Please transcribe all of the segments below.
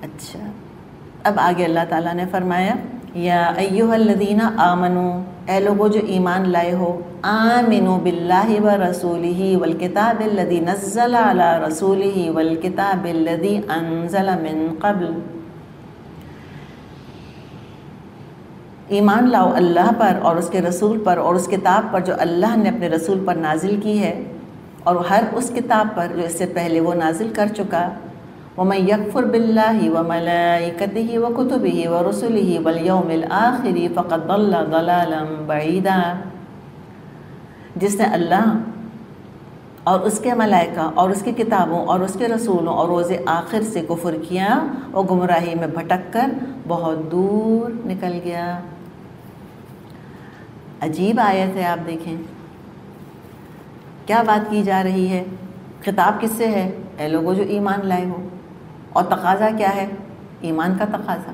اچھا، اب آگے اللہ تعالیٰ نے فرمایا یا ایہالذین آمنو، اے لوگو جو ایمان لائے ہو، آمنو باللہ ورسولہ والکتاب الذی نزل علی رسولہ والکتاب الذی انزل من قبل، ایمان لاؤ اللہ پر اور اس کے رسول پر اور اس کتاب پر جو اللہ نے اپنے رسول پر نازل کی ہے، اور ہر اس کتاب پر جو اس سے پہلے وہ نازل کر چکا۔ وَمَن يَكْفُرْ بِاللَّهِ وَمَلَائِكَتِهِ وَكُتُبِهِ وَرُسُلِهِ وَالْيَوْمِ الْآخِرِ فَقَدْ ضَلَّ ضَلَالًا بَعِيدًا، جس نے اللہ اور اس کے ملائکہ اور اس کی کتابوں اور اس کے رسولوں اور روز آخر سے کفر کیا، اور گمراہی میں بھٹک کر بہت دور نکل گیا۔ عجیب آیت ہے، آپ دیکھیں کیا بات کی جا رہی ہے۔ خطاب کس سے ہے؟ اے لوگوں جو ایمان لائے ہو، اور تقاضا کیا ہے؟ ایمان کا تقاضا۔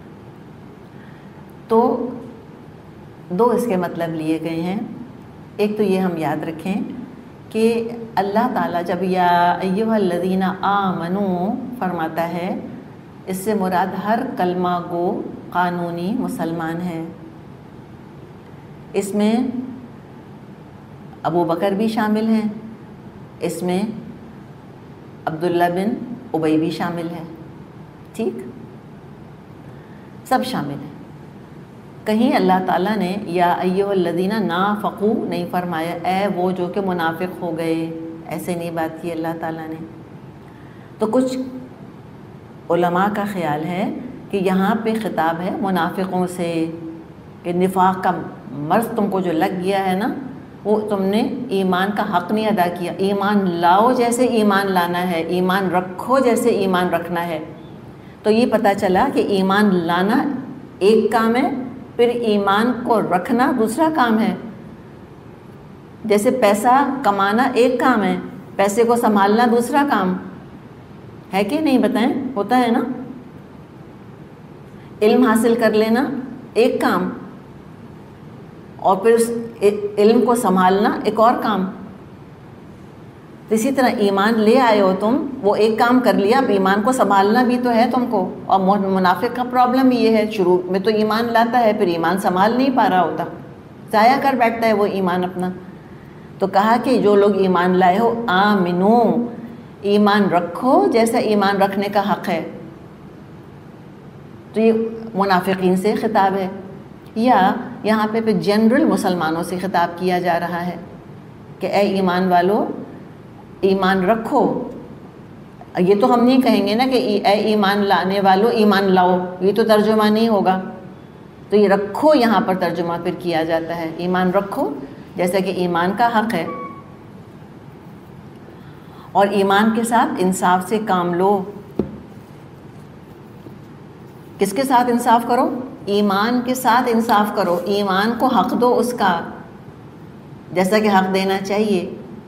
تو دو اس کے مطلب لیے گئے ہیں۔ ایک تو یہ ہم یاد رکھیں کہ اللہ تعالیٰ جب یا ایھا الذین آمنو فرماتا ہے، اس سے مراد ہر کلمہ گو قانونی مسلمان ہے۔ اس میں ابو بکر بھی شامل ہیں، اس میں عبداللہ بن ابی بھی شامل ہے، ٹھیک، سب شامل ہیں۔ کہیں اللہ تعالیٰ نے یا ایھا الذین نافقوا نہیں فرمایا، اے وہ جو کہ منافق ہو گئے، ایسے نہیں بات کی اللہ تعالیٰ نے۔ تو کچھ علماء کا خیال ہے کہ یہاں پہ خطاب ہے منافقوں سے، کہ نفاق کا مرض تم کو جو لگ گیا ہے نا، وہ تم نے ایمان کا حق نہیں ادا کیا۔ ایمان لاؤ جیسے ایمان لانا ہے، ایمان رکھو جیسے ایمان رکھنا ہے۔ تو یہ پتہ چلا کہ ایمان لانا ایک کام ہے، پھر ایمان کو رکھنا دوسرا کام ہے۔ جیسے پیسہ کمانا ایک کام ہے، پیسے کو سنبھالنا دوسرا کام ہے کہ نہیں؟ بتائیں، ہوتا ہے نا؟ علم حاصل کر لینا ایک کام، اور پھر اس علم کو سنبھالنا ایک اور کام۔ اسی طرح ایمان لے آئے ہو تم، وہ ایک کام کر لیا، اب ایمان کو سنبھالنا بھی تو ہے تم کو۔ اور منافق کا پرابلم یہ ہے، شروع میں تو ایمان لاتا ہے، پھر ایمان سنبھال نہیں پا رہا ہوتا، ضائع کر بیٹھتا ہے وہ ایمان اپنا۔ تو کہا کہ جو لوگ ایمان لائے ہو، آمنو، ایمان رکھو جیسا ایمان رکھنے کا حق ہے۔ تو یہ منافقین سے خطاب ہے، یا یہاں پہ جنرل مسلمانوں سے خطاب کیا جا رہا ہے کہ اے ایمان والو ایمان رکھو۔ یہ تو ہم نہیں کہیں گے نا کہ اے ایمان لانے والو ایمان لاؤ، یہ تو ترجمہ نہیں ہوگا۔ تو یہ رکھو یہاں پر ترجمہ پھر کیا جاتا ہے، ایمان رکھو جیسا کہ ایمان کا حق ہے، اور ایمان کے ساتھ انصاف سے کام لو۔ کس کے ساتھ انصاف کرو؟ ایمان کے ساتھ انصاف کرو، ایمان کو حق دو اس کا جیسا کہ حق دینا چاہیے۔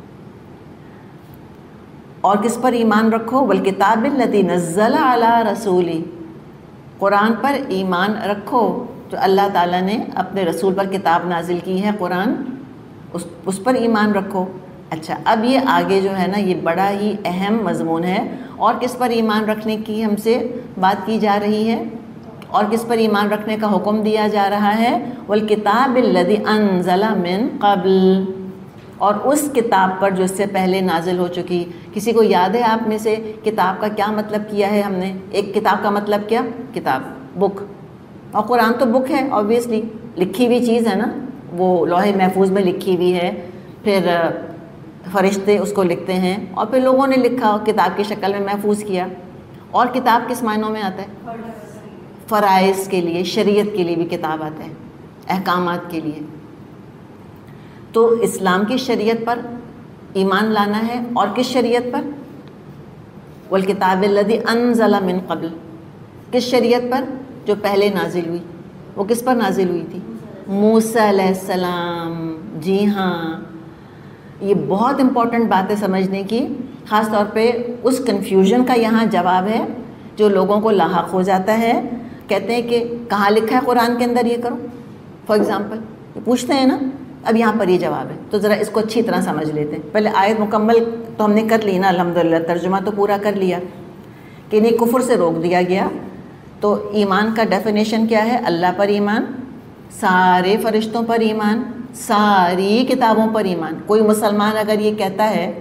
اور کس پر ایمان رکھو؟ والکتاب الذی نزل علی رسولہ، قرآن پر ایمان رکھو جو اللہ تعالیٰ نے اپنے رسول پر کتاب نازل کی ہے، قرآن، اس پر ایمان رکھو۔ اچھا، اب یہ آگے جو ہے نا، یہ بڑا ہی اہم مضمون ہے۔ اور کس پر ایمان رکھنے کی ہم سے بات کی جا رہی ہے، اور کس پر ایمان رکھنے کا حکم دیا جا رہا ہے؟ والکتاب الذی انزل من قبل، اور اس کتاب پر جو اس سے پہلے نازل ہو چکی۔ کسی کو یاد ہے آپ میں سے کتاب کا کیا مطلب کیا ہے ہم نے؟ ایک کتاب کا مطلب کیا؟ کتاب، بک، اور قرآن تو بک ہے، آبویسلی لکھی ہوئی چیز ہے نا، وہ لوح محفوظ میں لکھی ہوئی ہے، پھر فرشتے اس کو لکھتے ہیں، اور پھر لوگوں نے لکھا، کتاب کی شکل میں محفوظ کیا۔ اور کتاب کس معنوں میں آتا ہے؟ فرائض کے لیے، شریعت کے لیے بھی کتاب آتا ہے، احکامات کے لیے۔ تو اسلام کی شریعت پر ایمان لانا ہے، اور کس شریعت پر؟ والکتاب الذی انزل من قبل، کس شریعت پر؟ جو پہلے نازل ہوئی۔ وہ کس پر نازل ہوئی تھی؟ موسیٰ علیہ السلام۔ جی ہاں، یہ بہت امپورٹنٹ بات ہے سمجھنے کی، خاص طور پہ اس کنفیوژن کا یہاں جواب ہے جو لوگوں کو لاحق ہو جاتا ہے۔ کہتے ہیں کہ کہاں لکھا ہے قرآن کے اندر یہ کرو، فار ایگزامپل پوچھتے ہیں نا، اب یہاں پر یہ جواب ہے، تو ذرا اس کو اچھی طرح سمجھ لیتے ہیں۔ پہلے آیت مکمل تو ہم نے کر لی نا، الحمدللہ ترجمہ تو پورا کر لیا کہ انہیں کفر سے روک دیا گیا۔ تو ایمان کا ڈیفینیشن کیا ہے؟ اللہ پر ایمان، سارے فرشتوں پر ایمان، ساری کتابوں پر ایمان۔ کوئی مسلمان اگر یہ کہتا ہے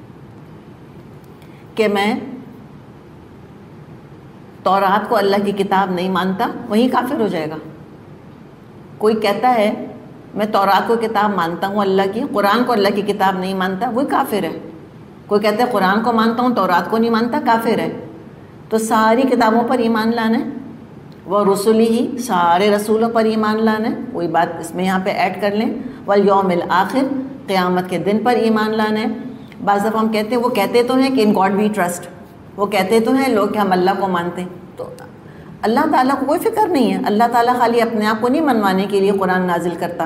کہ میں تورات کو اللہ کی کتاب نہیں مانتا، وہی کافر ہو جائے گا۔ کوئی کہتا ہے میں تورات کو کتاب مانتا ہوں اللہ کی، قرآن کو اللہ کی کتاب نہیں مانتا، وہی کافر ہے۔ کوئی کہتا ہے قرآن کو مانتا ہوں تورات کو نہیں مانتا، کافر ہے۔ تو ساری کتابوں پر ایمان لانا ہے، وہ رسولی ہی، سارے رسولوں پر ایمان لانا ہے۔ وہی بات اس میں یہاں پہ ایڈ کر لیں، والیوم الآخر، قیامت کے دن پر ایمان لانا ہے۔ بعض دفعہ ہم کہتے ہیں، وہ کہتے تو ہیں کہ ان گاڈ وی ٹرسٹ، وہ کہتے تو ہیں لوگ کہ ہم اللہ کو مانتے ہیں، تو اللہ تعالیٰ کو کوئی فکر نہیں ہے۔ اللہ تعالیٰ خالی اپنے آپ کو نہیں منوانے کے لیے قرآن نازل کرتا،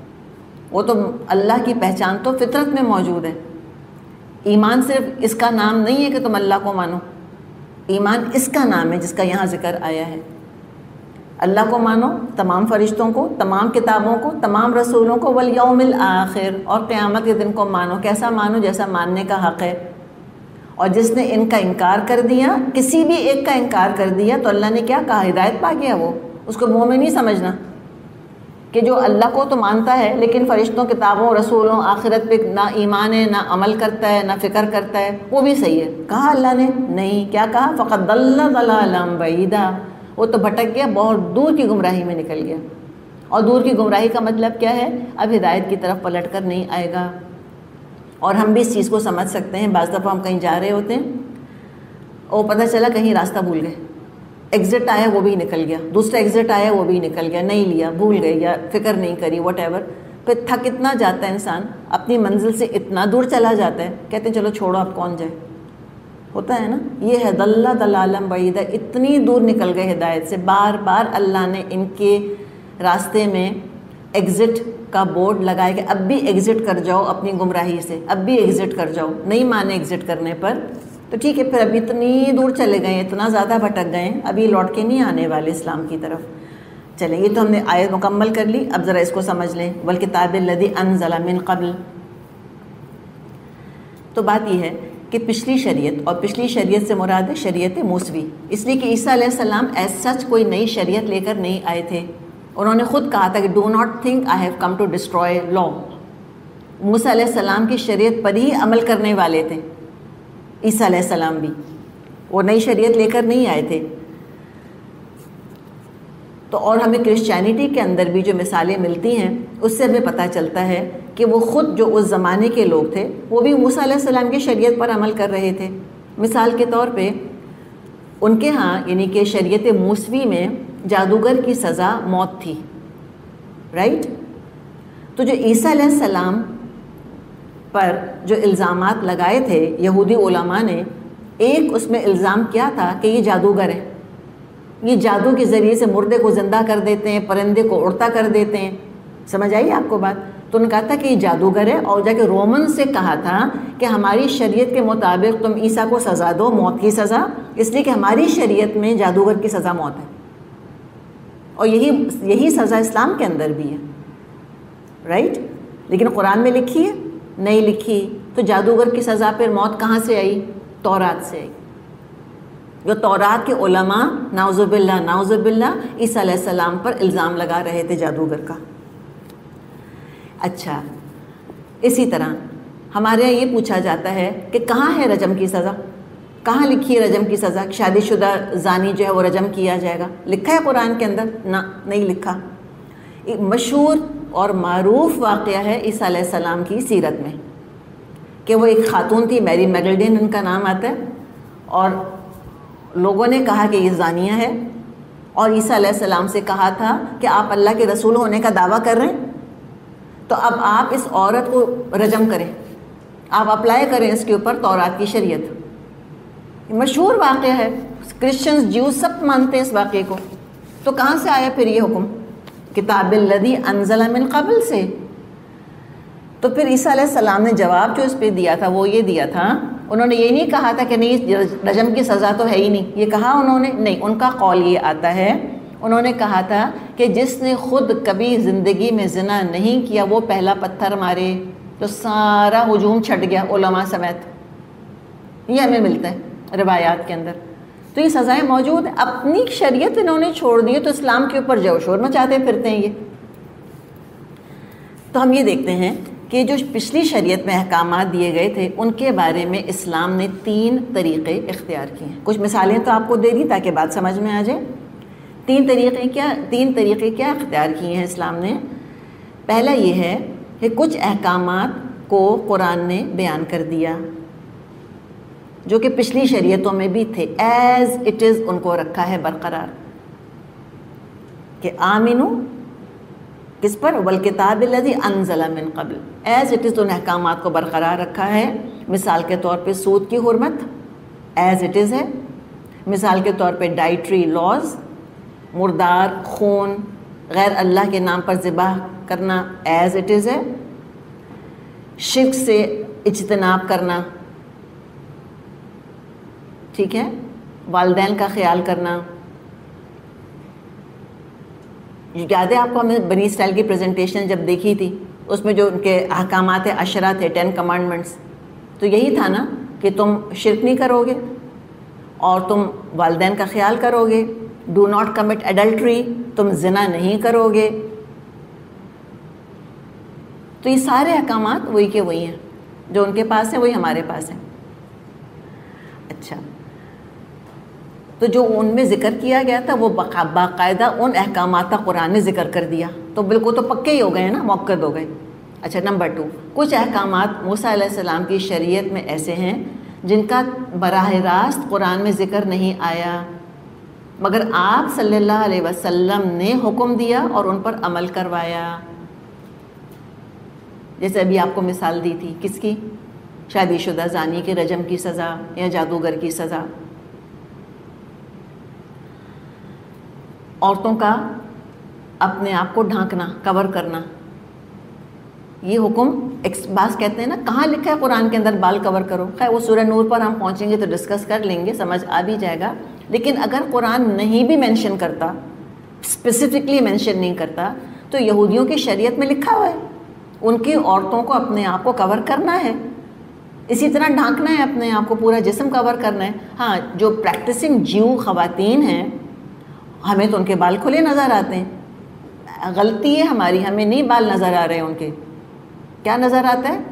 وہ تو اللہ کی پہچان تو فطرت میں موجود ہے۔ ایمان صرف اس کا نام نہیں ہے کہ تم اللہ کو مانو، ایمان اس کا نام ہے جس کا یہاں ذکر آیا ہے۔ اللہ کو مانو، تمام فرشتوں کو، تمام کتابوں کو، تمام رسولوں کو، والیوم الآخر، اور قیامت کے دن کو مانو۔ کیسا مانو؟ جیسا ماننے کا حق ہے۔ اور جس نے ان کا انکار کر دیا، کسی بھی ایک کا انکار کر دیا، تو اللہ نے کیا کہا؟ ہدایت پا گیا وہ، اس کو مومن نہیں سمجھنا کہ جو اللہ کو تو مانتا ہے لیکن فرشتوں، کتابوں، رسولوں، آخرت پہ نہ ایمان ہے، نہ عمل کرتا ہے، نہ فکر کرتا ہے، وہ بھی صحیح ہے۔ کہا اللہ نے نہیں، کیا کہا؟ فقد ضل ضلالا بعیدا، وہ تو بھٹک گیا، بہت دور کی گمراہی میں نکل گیا۔ اور دور کی گمراہی کا مطلب کیا ہے؟ اب ہدایت کی طرف پلٹ کر نہیں آئے گا۔ اور ہم بھی اس چیز کو سمجھ سکتے ہیں، بعض دفعہ ہم کہیں جا رہے ہوتے ہیں اور پتہ چلا کہیں راستہ بھول گئے، ایگزٹ آیا وہ بھی نکل گیا، دوسرا ایگزٹ آیا وہ بھی نکل گیا، نہیں لیا، بھول گئے یا فکر نہیں کری، واٹ ایور۔ پھر تھک اتنا جاتا ہے انسان، اپنی منزل سے اتنا دور چلا جاتا ہے، کہتے ہیں چلو چھوڑو اب کون جائے، ہوتا ہے نا۔ یہ ہے ضل ضلالا بعیدا، اتنی دور نکل گئے ہدایت سے۔ بار بار اللہ نے ان کے راستے میں ایگزٹ کا بورڈ لگائے کہ اب بھی ایگزٹ کر جاؤ اپنی گمراہی سے، اب بھی ایگزٹ کر جاؤ۔ نہیں مانے ایگزٹ کرنے پر تو ٹھیک ہے، پھر ابھی اتنی دور چلے گئے، اتنا زیادہ بھٹک گئے، ابھی لوٹ کے نہیں آنے والے اسلام کی طرف۔ چلیں، یہ تو ہم نے آیت مکمل کر لی، اب ذرا اس کو سمجھ لیں، والکتاب الذی انزل من قبل۔ تو بات یہ ہے کہ پچھلی شریعت، اور پچھلی شریعت سے مراد ہے شریعت موسوی، اس لیے کہ عیسیٰ علیہ السلام ایز سچ کوئی نئی شریعت لے کر نہیں آئے تھے۔ انہوں نے خود کہا تھا کہ do not think I have come to destroy law. موسیٰ علیہ السلام کی شریعت پر ہی عمل کرنے والے تھے عیسیٰ علیہ السلام بھی، وہ نئی شریعت لے کر نہیں آئے تھے۔ تو اور ہمیں کرسچینٹی کے اندر بھی جو مثالیں ملتی ہیں اس سے ہمیں پتہ چلتا ہے کہ وہ خود جو اس زمانے کے لوگ تھے وہ بھی موسیٰ علیہ السلام کی شریعت پر عمل کر رہے تھے۔ مثال کے طور پہ ان کے ہاں یعنی کہ شریعت موسوی میں جادوگر کی سزا موت تھی، رائٹ؟ تو جو عیسیٰ علیہ السلام پر جو الزامات لگائے تھے یہودی علماء نے، ایک اس میں الزام کیا تھا کہ یہ جادوگر ہے، یہ جادو کے ذریعے سے مردے کو زندہ کر دیتے ہیں، پرندے کو اڑتا کر دیتے ہیں۔ سمجھ آئی آپ کو بات؟ تو انہوں نے کہا تھا کہ یہ جادوگر ہے، اور جا کے رومن سے کہا تھا کہ ہماری شریعت کے مطابق تم عیسیٰ کو سزا دو، موت کی سزا، اس لیے کہ ہماری شریعت میں جادوگر کی سزا موت ہے، اور یہی سزا اسلام کے اندر بھی ہے، رائٹ؟ لیکن قرآن میں لکھی ہے؟ نہیں لکھی۔ تو جادوگر کی سزا پھر موت کہاں سے آئی؟ تورات سے آئی۔ جو تورات کے علماء نعوذ باللہ عیسیٰ علیہ السلام پر الزام لگا رہے تھے جادوگر کا۔ اچھا، اسی طرح ہمارے یہاں یہ پوچھا جاتا ہے کہ کہاں ہے رجم کی سزا؟ کہاں لکھی ہے رجم کی سزا؟ شادی شدہ زانی جو ہے وہ رجم کیا جائے گا، لکھا ہے قرآن کے اندر؟ نہ، نہیں لکھا۔ ایک مشہور اور معروف واقعہ ہے عیسیٰ علیہ السلام کی سیرت میں کہ وہ ایک خاتون تھی، میری میگلڈین ان کا نام آتا ہے، اور لوگوں نے کہا کہ یہ زانیہ ہے، اور عیسیٰ علیہ السلام سے کہا تھا کہ آپ اللہ کے رسول ہونے کا دعویٰ کر رہے ہیں تو اب آپ اس عورت کو رجم کریں، آپ اپلائی کریں اس کے اوپر تورات کی شریعت۔ مشہور واقعہ ہے، کرسچنز، جیوز سب مانتے ہیں اس واقعے کو۔ تو کہاں سے آیا پھر یہ حکم؟ کتاب الذی انزل من قبل سے۔ تو پھر عیسیٰ علیہ السلام نے جواب جو اس پہ دیا تھا وہ یہ دیا تھا، انہوں نے یہ نہیں کہا تھا کہ نہیں رجم کی سزا تو ہے ہی نہیں، یہ کہا انہوں نے نہیں، ان کا قول یہ آتا ہے، انہوں نے کہا تھا کہ جس نے خود کبھی زندگی میں زنا نہیں کیا وہ پہلا پتھر مارے۔ تو سارا ہجوم چھٹ گیا علماء سمیت، یہ ہمیں ملتا ہے روایات کے اندر۔ تو یہ سزائیں موجود ہیں. اپنی شریعت انہوں نے چھوڑ دی تو اسلام کے اوپر جو شور مچاتے پھرتے ہیں یہ. تو ہم یہ دیکھتے ہیں کہ جو پچھلی شریعت میں احکامات دیے گئے تھے ان کے بارے میں اسلام نے 3 طریقے اختیار کیے ہیں. کچھ مثالیں تو آپ کو دے دی تاکہ بات سمجھ میں آ جائے. 3 طریقے کیا اختیار کیے ہیں اسلام نے. پہلا یہ ہے کہ کچھ احکامات کو قرآن نے بیان کر دیا جو کہ پچھلی شریعتوں میں بھی تھے، ایز اٹ از ان کو رکھا ہے برقرار، کہ آمنو کس پر؟ والکتاب الذی انزل من قبل، ایز اٹ از ان احکامات کو برقرار رکھا ہے. مثال کے طور پہ سود کی حرمت ایز اٹ از ہے. مثال کے طور پہ ڈائٹری لاز، مردار خون غیر اللہ کے نام پر ذبح کرنا ایز اٹ از ہے. شرک سے اجتناب کرنا، ٹھیک ہے، والدین کا خیال کرنا. یاد ہے آپ کو، ہمیں بنی اسرائیل کی پریزنٹیشن جب دیکھی تھی اس میں جو ان کے احکامات عشرہ تھے 10 کمانڈمنٹس، تو یہی تھا نا کہ تم شرک نہیں کرو گے اور تم والدین کا خیال کرو گے. ڈو ناٹ کمٹ ایڈلٹری، تم زنا نہیں کرو گے. تو یہ سارے احکامات وہی کے وہی ہیں، جو ان کے پاس ہیں وہی ہمارے پاس ہیں. اچھا، تو جو ان میں ذکر کیا گیا تھا وہ باقاعدہ ان احکامات کا قرآن نے ذکر کر دیا، تو بالکل تو پکے ہی ہو گئے نا، موقع ہو گئے. اچھا، نمبر 2، کچھ احکامات موسیٰ علیہ السلام کی شریعت میں ایسے ہیں جن کا براہ راست قرآن میں ذکر نہیں آیا، مگر آپ صلی اللہ علیہ وسلم نے حکم دیا اور ان پر عمل کروایا. جیسے ابھی آپ کو مثال دی تھی کس کی؟ شادی شدہ زانی کے رجم کی سزا یا جادوگر کی سزا. عورتوں کا اپنے آپ کو ڈھانکنا، کور کرنا، یہ حکم بعض کہتے ہیں نا کہاں لکھا ہے قرآن کے اندر بال کور کرو. خیر وہ سورہ نور پر ہم پہنچیں گے تو ڈسکس کر لیں گے، سمجھ آ بھی جائے گا. لیکن اگر قرآن نہیں بھی مینشن کرتا، اسپیسیفکلی مینشن نہیں کرتا، تو یہودیوں کی شریعت میں لکھا ہوا ہے ان کی عورتوں کو اپنے آپ کو کور کرنا ہے. اسی طرح ڈھانکنا ہے اپنے آپ کو، پورا جسم کور کرنا ہے. ہاں، جو پریکٹسنگ جیو خواتین ہیں ہمیں تو ان کے بال کھلے نظر آتے ہیں. غلطی ہے ہماری، ہمیں نہیں بال نظر آ رہے ہیں. ان کے کیا نظر آتا ہے؟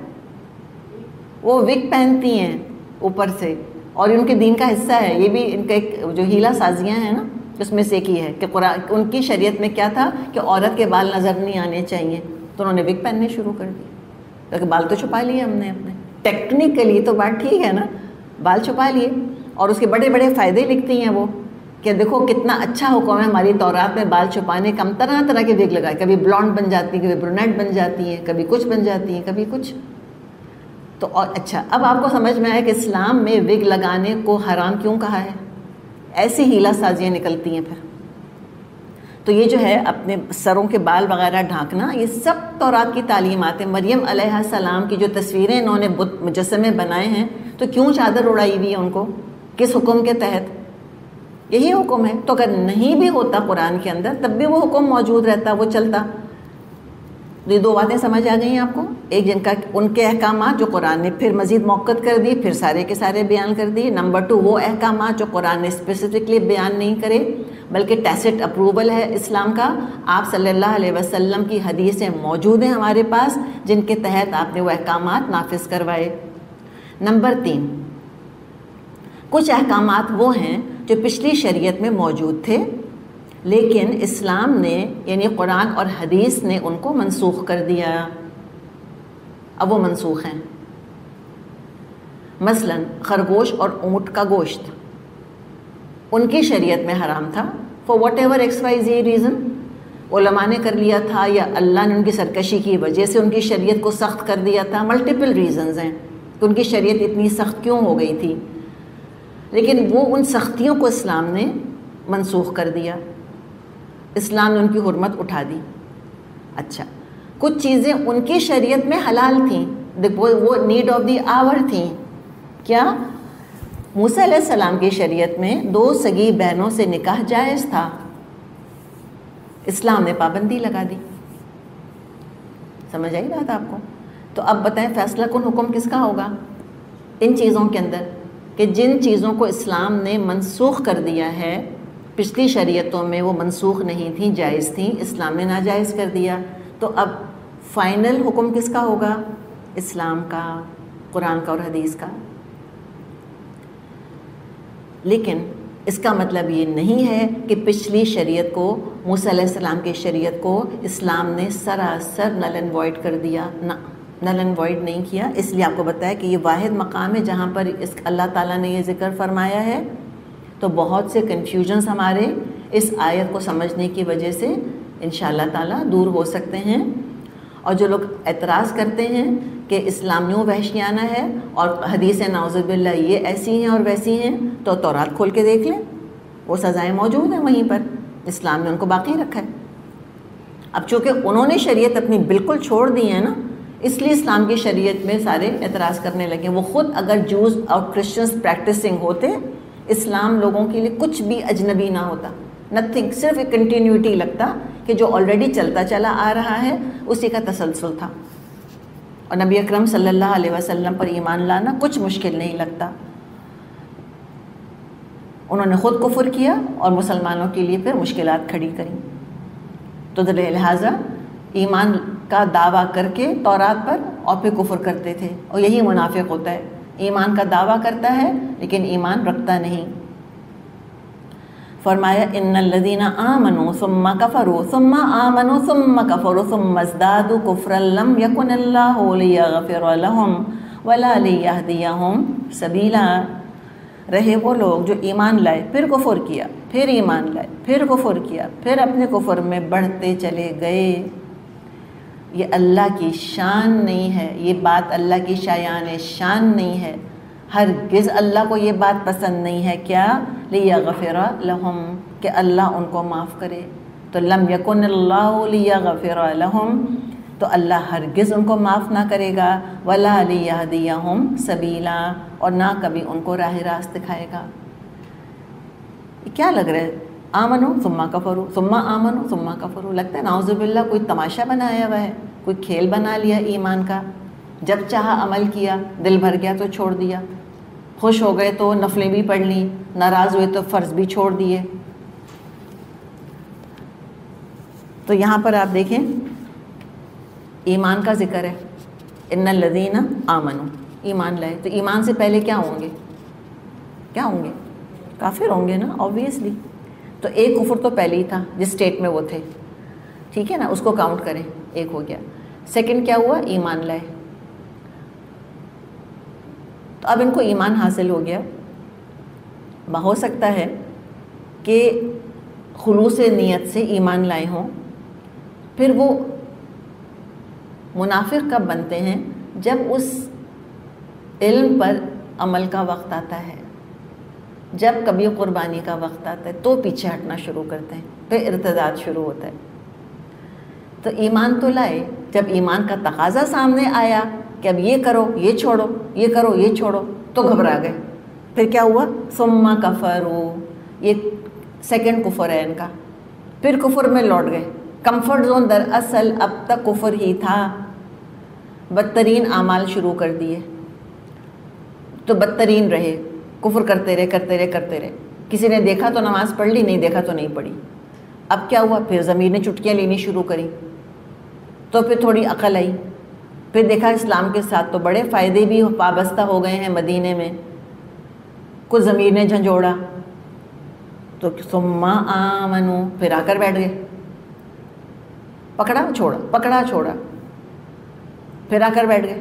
وہ وگ پہنتی ہیں اوپر سے، اور ان کے دین کا حصہ ہے. یہ بھی ان کا ایک جو ہیلا سازیاں ہیں نا اس میں سے کی ہے کہ قرآن ان کی شریعت میں کیا تھا کہ عورت کے بال نظر نہیں آنے چاہیے، تو انہوں نے وگ پہننے شروع کر دی. کیونکہ بال تو چھپا لیے ہم نے اپنے، ٹیکنیکلی تو بات ٹھیک ہے نا، بال چھپا لیے. اور اس کے بڑے بڑے فائدے لکھتی ہیں وہ کہ دیکھو کتنا اچھا حکم ہے ہماری تورات میں بال چھپانے کا. ہم طرح طرح کے وگ لگائے، کبھی بلانڈ بن جاتی ہیں، کبھی برونیٹ بن جاتی ہیں، کبھی کچھ بن جاتی ہیں، کبھی کچھ. تو اور اچھا، اب آپ کو سمجھ میں آیا کہ اسلام میں وگ لگانے کو حرام کیوں کہا ہے. ایسی ہیلا سازیاں نکلتی ہیں پھر. تو یہ جو ہے اپنے سروں کے بال وغیرہ ڈھانکنا، یہ سب تورات کی تعلیمات ہیں. مریم علیہ السلام کی جو تصویریں انہوں نے بت مجسمے بنائے ہیں، تو کیوں چادر اڑائی ہوئی ہے ان کو؟ کس حکم کے تحت؟ یہی حکم ہے. تو اگر نہیں بھی ہوتا قرآن کے اندر تب بھی وہ حکم موجود رہتا، وہ چلتا. یہ 2 باتیں سمجھ آ گئی ہیں آپ کو. ایک جن کا ان کے احکامات جو قرآن نے پھر مزید موقت کر دیے، پھر سارے کے سارے بیان کر دیے. نمبر 2، وہ احکامات جو قرآن نے اسپیسیفکلی بیان نہیں کرے بلکہ ٹیسٹ اپروول ہے اسلام کا. آپ صلی اللہ علیہ وسلم کی حدیثیں موجود ہیں ہمارے پاس جن کے تحت آپ نے وہ احکامات نافذ کروائے. نمبر 3، کچھ احکامات وہ ہیں جو پچھلی شریعت میں موجود تھے لیکن اسلام نے یعنی قرآن اور حدیث نے ان کو منسوخ کر دیا. اب وہ منسوخ ہیں. مثلا خرگوش اور اونٹ کا گوشت ان کی شریعت میں حرام تھا for whatever X Y Z reason. علماء نے کر لیا تھا یا اللہ نے ان کی سرکشی کی وجہ سے ان کی شریعت کو سخت کر دیا تھا. ملٹیپل ریزنز ہیں کہ ان کی شریعت اتنی سخت کیوں ہو گئی تھی. لیکن وہ ان سختیوں کو اسلام نے منسوخ کر دیا، اسلام نے ان کی حرمت اٹھا دی. اچھا، کچھ چیزیں ان کی شریعت میں حلال تھیں، وہ نیڈ آف دی آور تھیں. کیا؟ موسیٰ علیہ السلام کی شریعت میں 2 سگی بہنوں سے نکاح جائز تھا، اسلام نے پابندی لگا دی. سمجھ آئی بات آپ کو؟ تو اب بتائیں فیصلہ کن حکم کس کا ہوگا ان چیزوں کے اندر؟ کہ جن چیزوں کو اسلام نے منسوخ کر دیا ہے، پچھلی شریعتوں میں وہ منسوخ نہیں تھیں، جائز تھیں، اسلام نے ناجائز کر دیا، تو اب فائنل حکم کس کا ہوگا؟ اسلام کا، قرآن کا اور حدیث کا۔ لیکن اس کا مطلب یہ نہیں ہے کہ پچھلی شریعت کو، موسیٰ علیہ السلام کی شریعت کو اسلام نے سراسر نل اینڈ وائڈ کر دیا، نہ، نل اینڈ وائڈ نہیں کیا۔ اس لیے آپ کو بتایا کہ یہ واحد مقام ہے جہاں پر اللہ تعالیٰ نے یہ ذکر فرمایا ہے، تو بہت سے کنفیوژنز ہمارے اس آیت کو سمجھنے کی وجہ سے انشاءاللہ تعالیٰ دور ہو سکتے ہیں۔ اور جو لوگ اعتراض کرتے ہیں کہ اسلام یوں وحشیانہ ہے اور حدیث نعوذ باللہ یہ ایسی ہیں اور ویسی ہیں، تو تورات کھول کے دیکھ لیں، وہ سزائیں موجود ہیں وہیں پر، اسلام نے ان کو باقی رکھا ہے۔ اب چونکہ انہوں نے شریعت اپنی بالکل چھوڑ دی ہے نا، اس لیے اسلام کی شریعت میں سارے اعتراض کرنے لگے۔ وہ خود اگر جوز اور کرسچنز پریکٹسنگ ہوتے، اسلام لوگوں کے لیے کچھ بھی اجنبی نہ ہوتا، نتھنگ، صرف ایک کنٹینیوٹی لگتا کہ جو آلریڈی چلتا چلا آ رہا ہے اسی کا تسلسل تھا، اور نبی اکرم صلی اللہ علیہ وسلم پر ایمان لانا کچھ مشکل نہیں لگتا۔ انہوں نے خود کفر کیا اور مسلمانوں کے لیے پھر مشکلات کھڑی کریں، تو لہٰذا ایمان کا دعویٰ کر کے تورات پر اور پھر کفر کرتے تھے، اور یہی منافق ہوتا ہے، ایمان کا دعویٰ کرتا ہے لیکن ایمان رکھتا نہیں۔ فرمایا ان الذین آمنوا ثم کفروا ثم آمنوا ثم کفروا ثم ازدادوا کفرا لم یکن اللہ لیغفر لهم ولا لیہدیہم سبیلا۔ رہے وہ لوگ جو ایمان لائے، پھر کفر کیا، پھر ایمان لائے، پھر کفر کیا، پھر اپنے کفر میں بڑھتے چلے گئے۔ یہ اللہ کی شان نہیں ہے، یہ بات اللہ کی شایان شان نہیں ہے، ہرگز اللہ کو یہ بات پسند نہیں ہے، کیا؟ لیغفر لہم، کہ اللہ ان کو معاف کرے۔ تو لم یکن اللہ لیغفر لہم، تو اللہ ہرگز ان کو معاف نہ کرے گا، ولا لیہدیہم سبیلا، اور نہ کبھی ان کو راہ راست دکھائے گا۔ کیا لگ رہا ہے؟ آمنو ثم کفروا ثم آمنو ثم کفروا، لگتا ہے نعوذ باللہ کوئی تماشا بنایا ہوا ہے، کوئی کھیل بنا لیا ایمان کا، جب چاہا عمل کیا، دل بھر گیا تو چھوڑ دیا، خوش ہو گئے تو نفلیں بھی پڑھ لیں، ناراض ہوئے تو فرض بھی چھوڑ دیے۔ تو یہاں پر آپ دیکھیں ایمان کا ذکر ہے، ان الذین آمنوا، ایمان لائے، تو ایمان سے پہلے کیا ہوں گے؟ کیا ہوں گے؟ کافر ہوں گے نا، آبویسلی۔ تو ایک کفر تو پہلے ہی تھا جس سٹیٹ میں وہ تھے، ٹھیک ہے نا، اس کو کاؤنٹ کریں، ایک ہو گیا۔ سیکنڈ کیا ہوا؟ ایمان لائے، تو اب ان کو ایمان حاصل ہو گیا۔ ہو سکتا ہے کہ خلوص نیت سے ایمان لائے ہوں، پھر وہ منافق کب بنتے ہیں؟ جب اس علم پر عمل کا وقت آتا ہے، جب کبھی قربانی کا وقت آتا ہے تو پیچھے ہٹنا شروع کرتے ہیں، پھر ارتداد شروع ہوتا ہے۔ تو ایمان تو لائے، جب ایمان کا تقاضا سامنے آیا کہ اب یہ کرو، یہ چھوڑو، یہ کرو، یہ چھوڑو، تو گھبرا گئے۔ پھر کیا ہوا؟ ثم کفروا، یہ سیکنڈ کفر ہے ان کا، پھر کفر میں لوٹ گئے۔ کمفرٹ زون دراصل اب تک کفر ہی تھا، بدترین اعمال شروع کر دیے تو بدترین رہے، کفر کرتے رہے کرتے رہے کرتے رہے۔ کسی نے دیکھا تو نماز پڑھ لی، نہیں دیکھا تو نہیں پڑھی۔ اب کیا ہوا؟ پھر ضمیر نے چٹکیاں لینی شروع کری، تو پھر تھوڑی عقل آئی، پھر دیکھا اسلام کے ساتھ تو بڑے فائدے بھی وابستہ ہو گئے ہیں مدینے میں، کچھ ضمیر نے جھنجھوڑا، تو ثم آمنو، پھر آ کر بیٹھ گئے، پکڑا چھوڑا، پکڑا چھوڑا، پھر آ کر بیٹھ گئے۔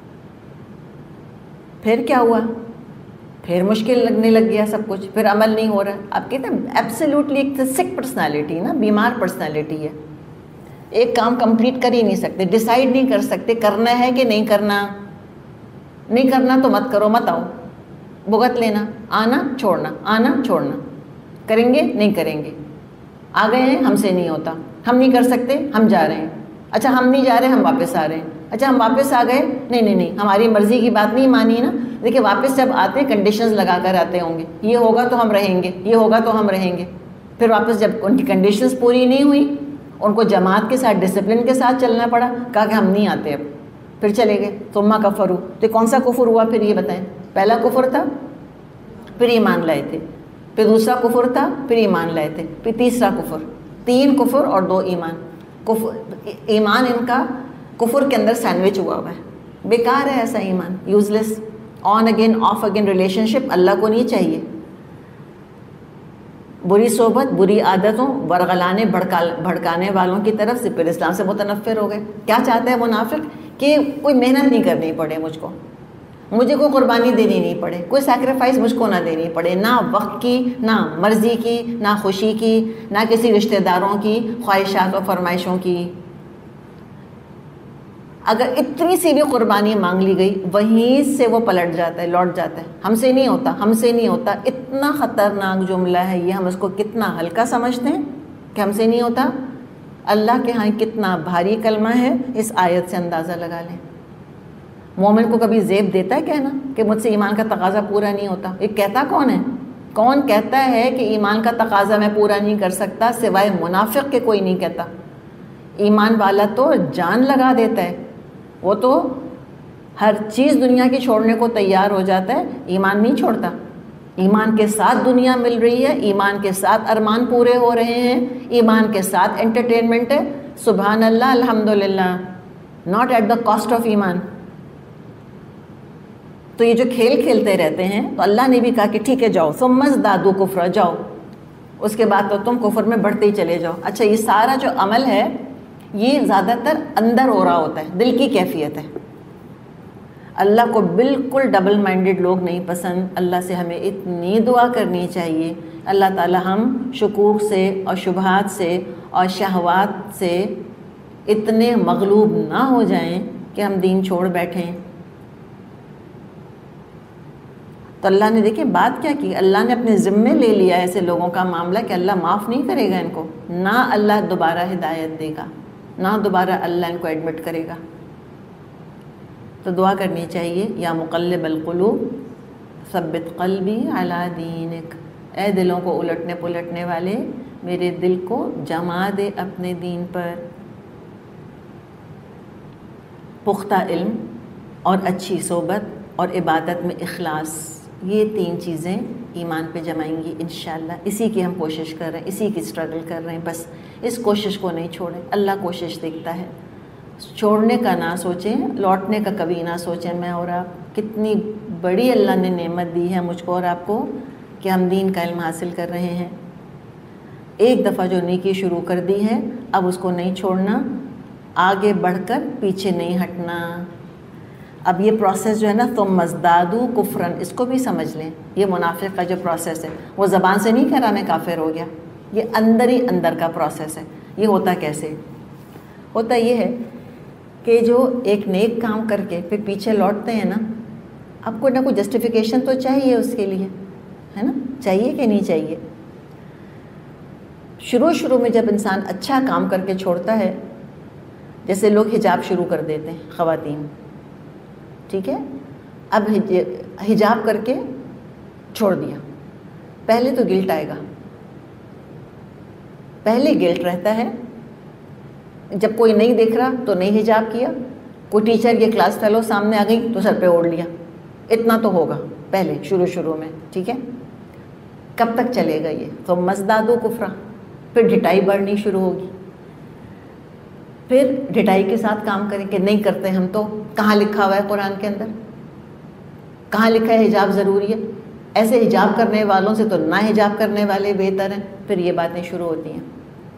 پھر کیا ہوا؟ پھر مشکل لگنے لگ گیا سب کچھ، پھر عمل نہیں ہو رہا۔ آپ کہتے ہیں ایبسلیوٹلی ایک سک پرسنالٹی نا، بیمار پرسنالٹی ہے، ایک کام کمپلیٹ کر ہی نہیں سکتے، ڈیسائیڈ نہیں کر سکتے کرنا ہے کہ نہیں کرنا۔ نہیں کرنا تو مت کرو، مت آؤ، بھگت لینا، آنا چھوڑنا، آنا چھوڑنا، کریں گے نہیں کریں گے، آ گئے ہیں ہم سے نہیں ہوتا، ہم نہیں کر سکتے، ہم جا رہے ہیں، اچھا ہم نہیں جا رہے، ہم واپس آ رہے ہیں، اچھا ہم واپس آ گئے، نہیں نہیں نہیں ہماری مرضی کی بات نہیں مانی نا۔ دیکھیں واپس جب آتے ہیں کنڈیشنز لگا کر آتے ہوں گے، یہ ہوگا تو ہم رہیں گے، یہ ہوگا تو ہم رہیں گے، پھر واپس جب ان کی کنڈیشنز پوری نہیں ہوئی، ان کو جماعت کے ساتھ ڈسپلن کے ساتھ چلنا پڑا، کہا کہ ہم نہیں آتے اب، پھر چلے گئے۔ ثم کفروا، تو کون سا کفر ہوا پھر یہ بتائیں؟ پہلا کفر تھا پھر ایمان لائے تھے، پھر دوسرا کفر تھا، پھر ایمان لائے تھے، پھر تیسرا کفر، 3 کفر اور 2 ایمان۔ ایمان ان کا کفر کے اندر سینڈوچ ہوا ہے، بیکار ہے ایسا ایمان، useless, on again off again relationship Allah کو نہیں چاہیے۔ بری صحبت، بری عادتوں، ورغلانے بھڑکانے والوں کی طرف سے پھر اسلام سے متنفر ہو گئے۔ کیا چاہتا ہے منافق؟ کہ کوئی محنت نہیں کرنی پڑے مجھے کوئی قربانی دینی نہیں پڑے، کوئی سیکریفائس مجھ کو نہ دینی پڑے، نہ وقت کی، نہ مرضی کی، نہ خوشی کی، نہ کسی رشتہ داروں کی خواہشات و فرمائشوں کی۔ اگر اتنی سی بھی قربانی مانگ لی گئی وہیں سے وہ پلٹ جاتا ہے، لوٹ جاتا ہے، ہم سے نہیں ہوتا۔ اتنا خطرناک جملہ ہے یہ، ہم اس کو کتنا ہلکا سمجھتے ہیں کہ ہم سے نہیں ہوتا، اللہ کے ہاں کتنا بھاری کلمہ ہے، اس آیت سے اندازہ لگا لیں۔ مومن کو کبھی زیب دیتا ہے کہنا کہ مجھ سے ایمان کا تقاضا پورا نہیں ہوتا؟ یہ کہتا کون ہے؟ کون کہتا ہے کہ ایمان کا تقاضا میں پورا نہیں کر سکتا؟ سوائے منافق کے کوئی نہیں کہتا۔ ایمان والا تو جان لگا دیتا ہے، وہ تو ہر چیز دنیا کی چھوڑنے کو تیار ہو جاتا ہے، ایمان نہیں چھوڑتا۔ ایمان کے ساتھ دنیا مل رہی ہے، ایمان کے ساتھ ارمان پورے ہو رہے ہیں، ایمان کے ساتھ انٹرٹینمنٹ ہے، سبحان اللہ الحمدللہ، not at the cost of ایمان۔ تو یہ جو کھیل کھیلتے رہتے ہیں، تو اللہ نے بھی کہا کہ ٹھیک ہے جاؤ، ثم ازدادوا کفرا، جاؤ، اس کے بعد تو تم کفر میں بڑھتے ہی چلے جاؤ۔ اچھا، یہ سارا جو عمل ہے یہ زیادہ تر اندر ہو رہا ہوتا ہے، دل کی کیفیت ہے۔ اللہ کو بالکل ڈبل مائنڈڈ لوگ نہیں پسند۔ اللہ سے ہمیں اتنی دعا کرنی چاہیے، اللہ تعالی ہم شکوک سے اور شبہات سے اور شہوات سے اتنے مغلوب نہ ہو جائیں کہ ہم دین چھوڑ بیٹھیں۔ تو اللہ نے دیکھیں بات کیا کی، اللہ نے اپنے ذمے لے لیا ایسے لوگوں کا معاملہ کہ اللہ معاف نہیں کرے گا ان کو، نہ اللہ دوبارہ ہدایت دے گا، نہ دوبارہ اللہ ان کو ایڈمٹ کرے گا۔ تو دعا کرنی چاہیے، یا مقلب القلوب ثبت قلبی علی دینک، اے دلوں کو الٹنے پلٹنے والے میرے دل کو جما دے اپنے دین پر۔ پختہ علم اور اچھی صحبت اور عبادت میں اخلاص، یہ 3 چیزیں ایمان پہ جمائیں گی انشاءاللہ۔ اسی کی ہم کوشش کر رہے ہیں، اسی کی اسٹرگل کر رہے ہیں، بس اس کوشش کو نہیں چھوڑیں۔ اللہ کوشش دیکھتا ہے، چھوڑنے کا نہ سوچیں، لوٹنے کا کبھی نہ سوچیں۔ میں اور آپ، کتنی بڑی اللہ نے نعمت دی ہے مجھ کو اور آپ کو کہ ہم دین کا علم حاصل کر رہے ہیں۔ ایک دفعہ جو نیکی شروع کر دی ہے اب اس کو نہیں چھوڑنا، آگے بڑھ کر پیچھے نہیں ہٹنا۔ اب یہ پروسیس جو ہے نا، ثم ازدادوا کفرا، اس کو بھی سمجھ لیں۔ یہ منافق کا جو پروسیس ہے، وہ زبان سے نہیں کہہ رہا میں کافر ہو گیا، یہ اندر ہی اندر کا پروسیس ہے۔ یہ ہوتا کیسے؟ ہوتا یہ ہے کہ جو ایک نیک کام کر کے پھر پیچھے لوٹتے ہیں نا، اب کوئی نہ کوئی جسٹیفیکیشن تو چاہیے اس کے لیے، ہے نا؟ چاہیے کہ نہیں چاہیے؟ شروع میں جب انسان اچھا کام کر کے چھوڑتا ہے، جیسے لوگ حجاب شروع کر دیتے ہیں خواتین، ٹھیک ہے، اب حجاب کر کے چھوڑ دیا، پہلے تو گلٹ آئے گا، پہلے گلٹ رہتا ہے۔ جب کوئی نہیں دیکھ رہا تو نہیں حجاب کیا، کوئی ٹیچر یا کلاس فیلو سامنے آ گئی تو سر پہ اوڑھ لیا، اتنا تو ہوگا پہلے شروع میں، ٹھیک ہے؟ کب تک چلے گا یہ؟ تو ازدادوا کفرا، پھر ڈھٹائی بڑھنی شروع ہوگی، پھر ڈھٹائی کے ساتھ کام کریں کہ نہیں کرتے ہم تو، کہاں لکھا ہوا ہے قرآن کے اندر؟ کہاں لکھا ہے حجاب ضروری ہے؟ ایسے حجاب کرنے والوں سے تو نہ حجاب کرنے والے بہتر ہیں۔ پھر یہ باتیں شروع ہوتی ہیں۔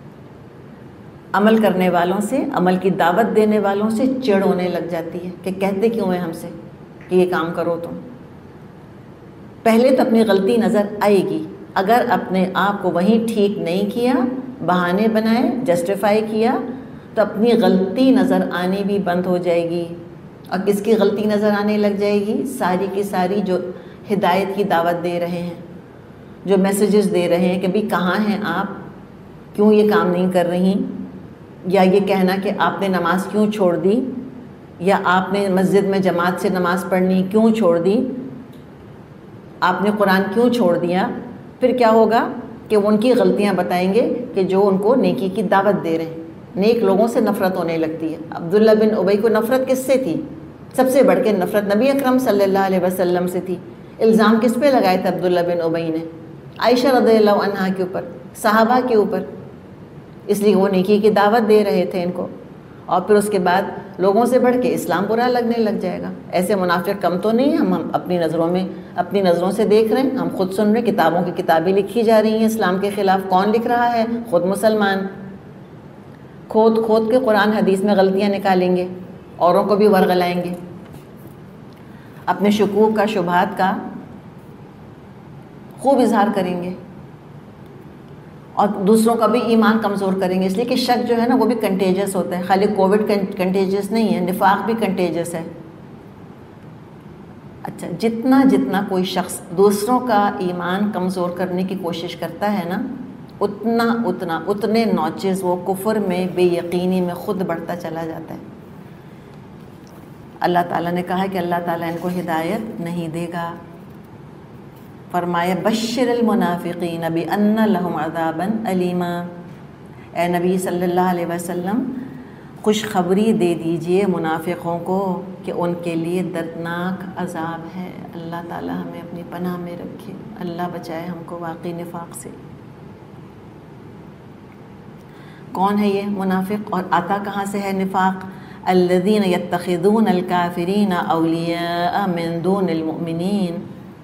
عمل کرنے والوں سے، عمل کی دعوت دینے والوں سے چڑ ہونے لگ جاتی ہے کہ کہتے کیوں ہیں ہم سے کہ یہ کام کرو تم۔ پہلے تو اپنی غلطی نظر آئے گی، اگر اپنے آپ کو وہیں ٹھیک نہیں کیا، بہانے بنائے، جسٹیفائی کیا، تو اپنی غلطی نظر آنے بھی بند ہو جائے گی۔ اور کس کی غلطی نظر آنے لگ جائے گی؟ ساری کی ساری جو ہدایت کی دعوت دے رہے ہیں، جو میسیجز دے رہے ہیں کہ بھی کہاں ہیں آپ، کیوں یہ کام نہیں کر رہی، یا یہ کہنا کہ آپ نے نماز کیوں چھوڑ دی، یا آپ نے مسجد میں جماعت سے نماز پڑھنی کیوں چھوڑ دی، آپ نے قرآن کیوں چھوڑ دیا۔ پھر کیا ہوگا کہ وہ ان کی غلطیاں بتائیں گے کہ جو ان کو نیکی کی دعوت دے رہے ہیں۔ نیک لوگوں سے نفرت ہونے لگتی ہے۔ عبداللہ بن ابی کو نفرت کس سے تھی؟ سب سے بڑھ کے نفرت نبی اکرم صلی اللہ علیہ وسلم سے تھی، الزام کس پہ لگائے تھے عبداللہ بن ابی نے؟ عائشہ رضی اللہ عنہا کے اوپر، صحابہ کے اوپر، اس لیے وہ نیکی کی دعوت دے رہے تھے ان کو، اور پھر اس کے بعد لوگوں سے بڑھ کے اسلام برا لگنے لگ جائے گا۔ ایسے منافق کم تو نہیں، ہم اپنی نظروں میں اپنی نظروں سے دیکھ رہے ہیں، ہم خود سن رہے ہیں، کتابوں کی کتابیں لکھی جا رہی ہیں اسلام کے خلاف۔ کون لکھ رہا ہے؟ خود مسلمان، کھود کھود کے قرآن حدیث میں غلطیاں نکالیں گے، اوروں کو بھی ورغلائیں گے، اپنے شکوک کا، شبہات کا خوب اظہار کریں گے، اور دوسروں کا بھی ایمان کمزور کریں گے، اس لیے کہ شک جو ہے نا وہ بھی کنٹیجس ہوتا ہے، خالی کووڈ کنٹیجس نہیں ہے، نفاق بھی کنٹیجس ہے۔ اچھا، جتنا جتنا کوئی شخص دوسروں کا ایمان کمزور کرنے کی کوشش کرتا ہے نا، اتنے نوچز وہ کفر میں، بے یقینی میں خود بڑھتا چلا جاتا ہے۔ اللہ تعالیٰ نے کہا کہ اللہ تعالیٰ ان کو ہدایت نہیں دے گا۔ فرمایا بشر المنافقین بان لہم عذابا علیما، اے نبی صلی اللہ علیہ وسلم خوشخبری دے دیجئے منافقوں کو کہ ان کے لیے دردناک عذاب ہے۔ اللہ تعالیٰ ہمیں اپنی پناہ میں رکھے، اللہ بچائے ہم کو واقعی نفاق سے۔ کون ہے یہ منافق اور آتا کہاں سے ہے نفاق؟ الذین یتخذون الکافرین اولیاء من دون المؤمنین،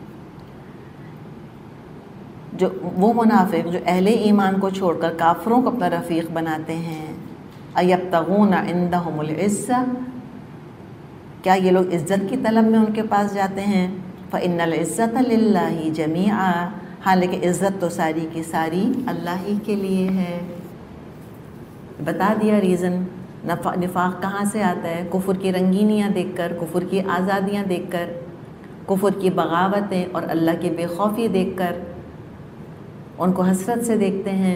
جو وہ منافق جو اہل ایمان کو چھوڑ کر کافروں کو اپنا رفیق بناتے ہیں۔ ایبتغون عندہم العزہ، کیا یہ لوگ عزت کی طلب میں ان کے پاس جاتے ہیں؟ فإن العزة للہ جمیعا، حالانکہ عزت تو ساری کی ساری اللہ ہی کے لیے ہے۔ بتا دیا ریزن نفاق کہاں سے آتا ہے، کفر کی رنگینیاں دیکھ کر، کفر کی آزادیاں دیکھ کر، کفر کی بغاوتیں اور اللہ کی بے خوفی دیکھ کر ان کو حسرت سے دیکھتے ہیں،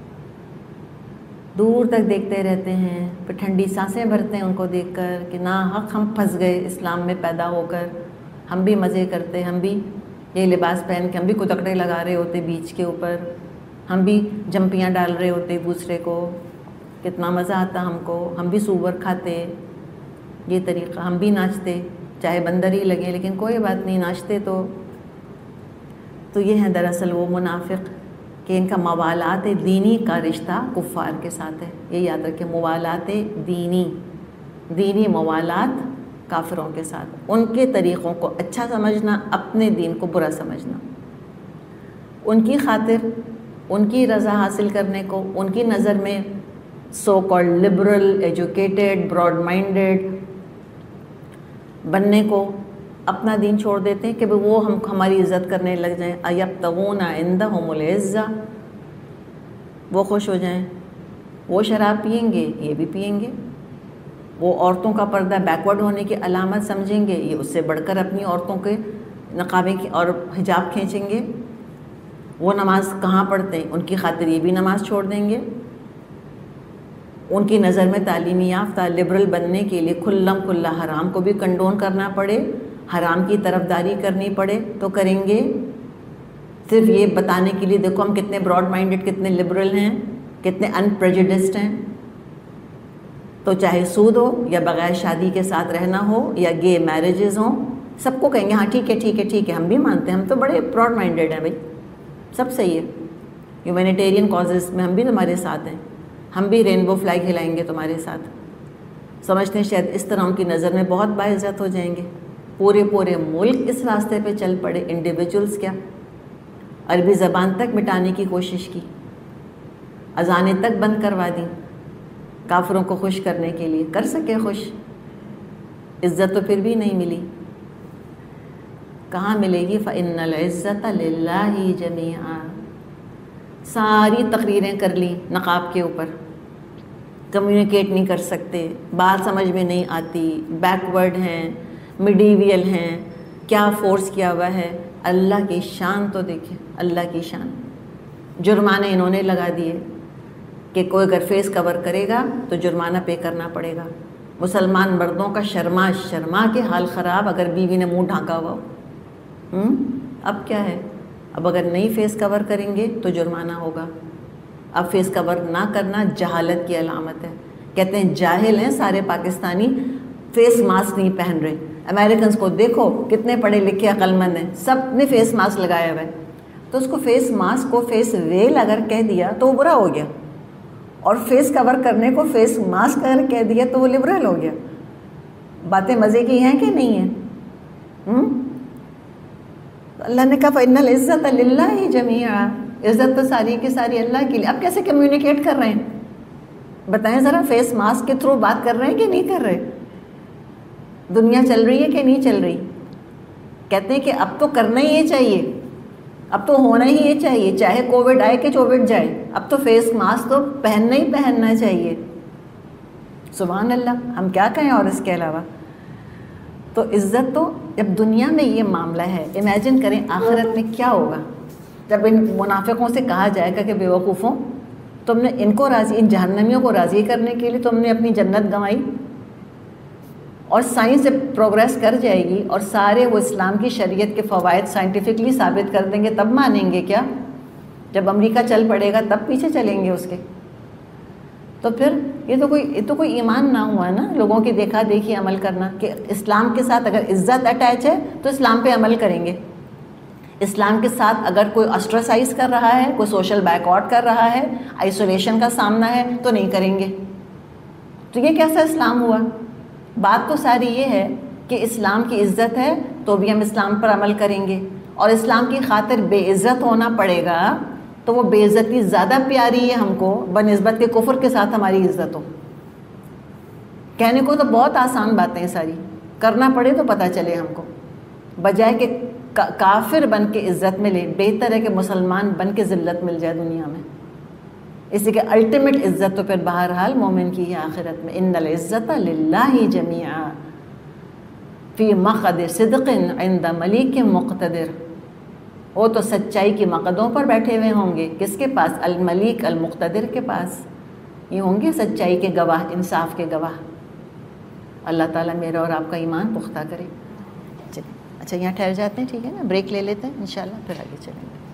دور تک دیکھتے رہتے ہیں، پھر ٹھنڈی سانسیں بھرتے ہیں ان کو دیکھ کر کہ نا حق ہم پھنس گئے اسلام میں پیدا ہو کر، ہم بھی مزے کرتے، ہم بھی یہ لباس پہن کے ہم بھی کتکڑے لگا رہے ہوتے بیچ کے اوپر، ہم بھی جمپیاں ڈال رہے ہوتے دوسرے کو، کتنا مزہ آتا ہم کو، ہم بھی سور کھاتے، یہ طریقہ، ہم بھی ناچتے چاہے بندر ہی لگے لیکن کوئی بات نہیں، ناچتے تو یہ ہے دراصل وہ منافق کہ ان کا موالات دینی کا رشتہ کفار کے ساتھ ہے۔ یہ یاد رکھیں، موالات دینی موالات کافروں کے ساتھ، ان کے طریقوں کو اچھا سمجھنا، اپنے دین کو برا سمجھنا، ان کی خاطر ان کی رضا حاصل کرنے کو، ان کی نظر میں so called liberal, educated, broad minded بننے کو اپنا دین چھوڑ دیتے ہیں کہ وہ ہماری عزت کرنے لگ جائیں۔ ایبتغون عندہم العزہ، وہ خوش ہو جائیں، وہ شراب پئیں گے یہ بھی پئیں گے، وہ عورتوں کا پردہ بیکورڈ ہونے کی علامت سمجھیں گے، یہ اس سے بڑھ کر اپنی عورتوں کے نقابیں اور حجاب کھینچیں گے، وہ نماز کہاں پڑھتے ہیں ان کی خاطر یہ بھی نماز چھوڑ دیں گے، ان کی نظر میں تعلیمی یافتہ لبرل بننے کے لیے کھلم کھلا حرام کو بھی کنڈون کرنا پڑے، حرام کی طرفداری کرنی پڑے تو کریں گے، صرف یہ بتانے کے لیے دیکھو ہم کتنے براڈ مائنڈڈ، کتنے لبرل ہیں، کتنے ان پریجوڈسڈ ہیں۔ تو چاہے سود ہو یا بغیر شادی کے ساتھ رہنا ہو یا گے میرجز ہوں، سب کو کہیں گے ہاں ٹھیک ہے ٹھیک ہے ٹھیک ہے، ہم بھی مانتے ہیں، ہم تو بڑے براڈ مائنڈڈ ہیں بھائی، سب صحیح ہے، ہیومینیٹیرین کازز میں ہم بھی تمہارے ساتھ ہیں، ہم بھی رینبو فلیگ ہلائیں گے تمہارے ساتھ۔ سمجھتے ہیں شاید اس طرح ان کی نظر میں بہت باعزت ہو جائیں گے، پورے ملک اس راستے پہ چل پڑے، انڈیویجولز کیا، عربی زبان تک مٹانے کی کوشش کی، اذانیں تک بند کروا دیں کافروں کو خوش کرنے کے لیے، کر سکے خوش، عزت تو پھر بھی نہیں ملی۔ کہاں ملے گی؟ فَإِنَّ الْعِزَّةَ لِلَّهِ جَمِيعًا۔ ساری تقریریں کر لی نقاب کے اوپر، کمیونیکیٹ نہیں کر سکتے، بات سمجھ میں نہیں آتی، بیکورڈ ہیں، میڈیویل ہیں، کیا فورس کیا ہوا ہے۔ اللہ کی شان تو دیکھیں، اللہ کی شان، جرمانے انہوں نے لگا دیے کہ کوئی اگر فیس کور کرے گا تو جرمانہ پے کرنا پڑے گا۔ مسلمان مردوں کا شرما کے حال خراب اگر بیوی نے منہ ڈھانکا ہوا ہو، اب کیا ہے، اب اگر نہیں فیس کور کریں گے تو جرمانہ ہوگا۔ اب فیس کور نہ کرنا جہالت کی علامت ہے، کہتے ہیں جاہل ہیں سارے پاکستانی، فیس ماسک نہیں پہن رہے، امریکنس کو دیکھو کتنے پڑھے لکھے عقل مند ہیں، سب نے فیس ماسک لگایا ہوا ہے، تو اس کو فیس ماسک کو فیس ویل اگر کہہ دیا تو وہ برا ہو گیا، اور فیس کور کرنے کو فیس ماسک اگر کہہ دیا تو وہ لبرل ہو گیا۔ باتیں مزے کی ہیں کہ نہیں ہیں؟ اللہ نے کہا فَإِنَّ الْعِزَّةَ لِلَّهِ جَمِيعًا، عزت تو ساری کی ساری اللہ کے لیے۔ اب کیسے کمیونیکیٹ کر رہے ہیں بتائیں ذرا؟ فیس ماسک کے تھرو بات کر رہے ہیں کہ نہیں کر رہے؟ دنیا چل رہی ہے کہ نہیں چل رہی؟ کہتے ہیں کہ اب تو کرنا ہی یہ چاہیے، اب تو ہونا ہی یہ چاہیے، چاہے کووڈ آئے کہ چووڈ جائے، اب تو فیس ماسک تو پہننا ہی پہننا چاہیے۔ سبحان اللہ، ہم کیا کہیں اور اس کے علاوہ؟ تو عزت تو جب دنیا میں یہ معاملہ ہے، امیجن کریں آخرت میں کیا ہوگا جب ان منافقوں سے کہا جائے گا کہ بیوقوفوں، تم نے ان کو راضی، ان جہنمیوں کو راضی کرنے کے لیے تم نے اپنی جنت گنوائی، اور سائنس سے پروگریس کر جائے گی اور سارے وہ اسلام کی شریعت کے فوائد سائنٹیفکلی ثابت کر دیں گے، تب مانیں گے کیا؟ جب امریکہ چل پڑے گا تب پیچھے چلیں گے اس کے؟ تو پھر یہ تو کوئی ایمان نہ ہوا نا، لوگوں کی دیکھا دیکھی عمل کرنا، کہ اسلام کے ساتھ اگر عزت اٹیچ ہے تو اسلام پہ عمل کریں گے، اسلام کے ساتھ اگر کوئی اسٹرسائز کر رہا ہے، کوئی سوشل بیک آؤٹ کر رہا ہے، آئسولیشن کا سامنا ہے تو نہیں کریں گے۔ تو یہ کیسا اسلام ہوا؟ بات تو ساری یہ ہے کہ اسلام کی عزت ہے تو بھی ہم اسلام پر عمل کریں گے، اور اسلام کی خاطر بے عزت ہونا پڑے گا تو وہ بے عزتی زیادہ پیاری ہے ہم کو بنسبت کے کفر کے ساتھ ہماری عزت ہو۔ کہنے کو تو بہت آسان باتیں ہیں ساری، کرنا پڑے تو پتہ چلے ہم کو، بجائے کہ کافر بن کے عزت ملے، بہتر ہے کہ مسلمان بن کے ذلت مل جائے دنیا میں۔ اسی کے الٹیمیٹ عزت تو پھر بہرحال مومن کی ہے آخرت میں۔ ان العزت للہ جمیعا فی مقعد صدق عند ملیک مقتدر، وہ تو سچائی کی مقدوں پر بیٹھے ہوئے ہوں گے، کس کے پاس؟ الملیک المقتدر کے پاس، یہ ہوں گے سچائی کے گواہ، انصاف کے گواہ۔ اللہ تعالیٰ میرا اور آپ کا ایمان پختہ کرے۔ چلیے اچھا یہاں ٹھہر جاتے ہیں، ٹھیک ہے نا، بریک لے لیتے ہیں، انشاءاللہ پھر آگے چلیں گے۔